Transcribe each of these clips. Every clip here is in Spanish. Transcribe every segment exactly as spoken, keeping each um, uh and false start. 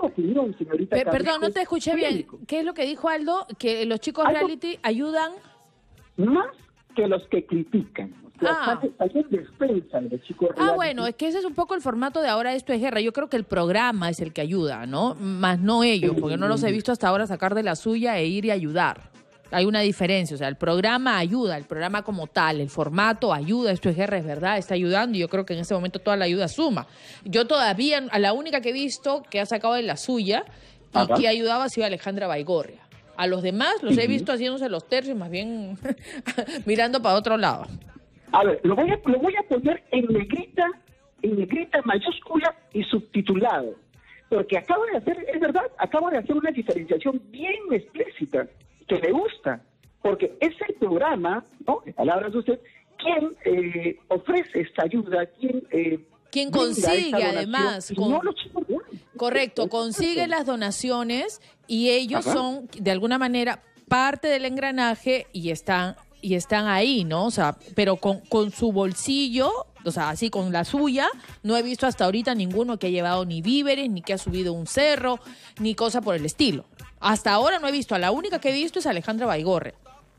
opinión, señorita. Pe perdón, no Carrasco, te escuché médico. bien. ¿Qué es lo que dijo Aldo? Que los chicos Aldo, reality ayudan... Más que los que critican. O sea, Ah. también defensa de los chicos Ah, reality. bueno, es que ese es un poco el formato de Ahora Esto es Guerra. Yo creo que el programa es el que ayuda, ¿no? Más no ellos, porque no los he visto hasta ahora sacar de la suya e ir y ayudar. Hay una diferencia, o sea, el programa ayuda, el programa como tal, el formato ayuda, Esto es Guerra, es verdad, está ayudando y yo creo que en ese momento toda la ayuda suma. Yo todavía, a la única que he visto que ha sacado de la suya y Ajá. que ayudaba ha sido Alejandra Baigorria. A los demás los he visto haciéndose los tercios, más bien mirando para otro lado. A ver, lo voy a, lo voy a poner en negrita, en negrita mayúscula y subtitulado. Porque acabo de hacer, es verdad, acabo de hacer una diferenciación bien explícita, que me gusta. Porque es el programa, ¿no? En palabras de usted, quien eh, ofrece esta ayuda, quien... Eh, Quien brinda consigue, esta donación, además, y con- no los chicos reality. Correcto, consigue las donaciones y ellos Ajá. son, de alguna manera, parte del engranaje y están y están ahí, ¿no? O sea, pero con, con su bolsillo, o sea, así con la suya, no he visto hasta ahorita ninguno que ha llevado ni víveres, ni que ha subido un cerro, ni cosa por el estilo. Hasta ahora no he visto, a la única que he visto es Alejandra Baigorria.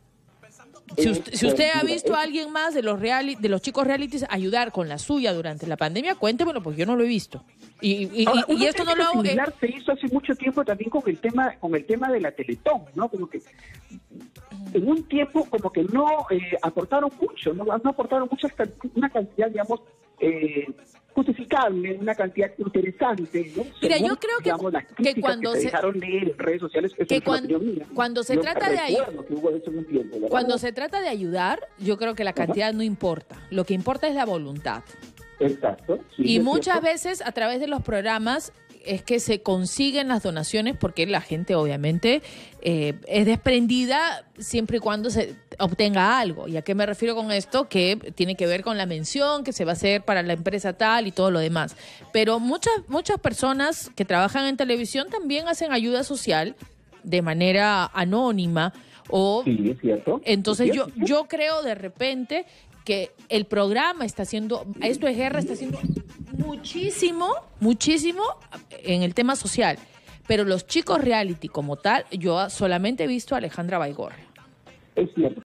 Si usted, si usted ha visto a alguien más de los reali de los chicos realities ayudar con la suya durante la pandemia, cuéntemelo, porque yo no lo he visto. Y, y, y- Ahora, y una esto no lo técnica hago... eh, similar se hizo hace mucho tiempo también con el tema con el tema de la Teletón, ¿no? Como que en un tiempo como que no eh, aportaron mucho, no, no aportaron mucha una cantidad, digamos, eh, justificable, una cantidad interesante, ¿no? Mira, Según, yo creo que- digamos, las que críticas cuando que se se- dejaron leer en redes sociales, eso que es una cuando- opinión mía. cuando se Yo trata de ahí- recuerdo que hubo eso en un tiempo, ¿verdad? Cuando se trata de ayudar, yo creo que la cantidad no importa. Lo que importa es la voluntad. Exacto. sí, Y es muchas cierto. veces a través de los programas es que se consiguen las donaciones porque la gente obviamente eh, es desprendida siempre y cuando se obtenga algo. ¿Y a qué me refiero con esto? Que tiene que ver con la mención que se va a hacer para la empresa tal y todo lo demás. Pero muchas, muchas personas que trabajan en televisión también hacen ayuda social de manera anónima o... Sí, es cierto. Entonces Es yo, cierto. yo creo de repente que el programa está haciendo, Esto es Guerra está haciendo muchísimo, muchísimo en el tema social. Pero los chicos reality como tal, yo solamente he visto a Alejandra Baigorria. Es cierto.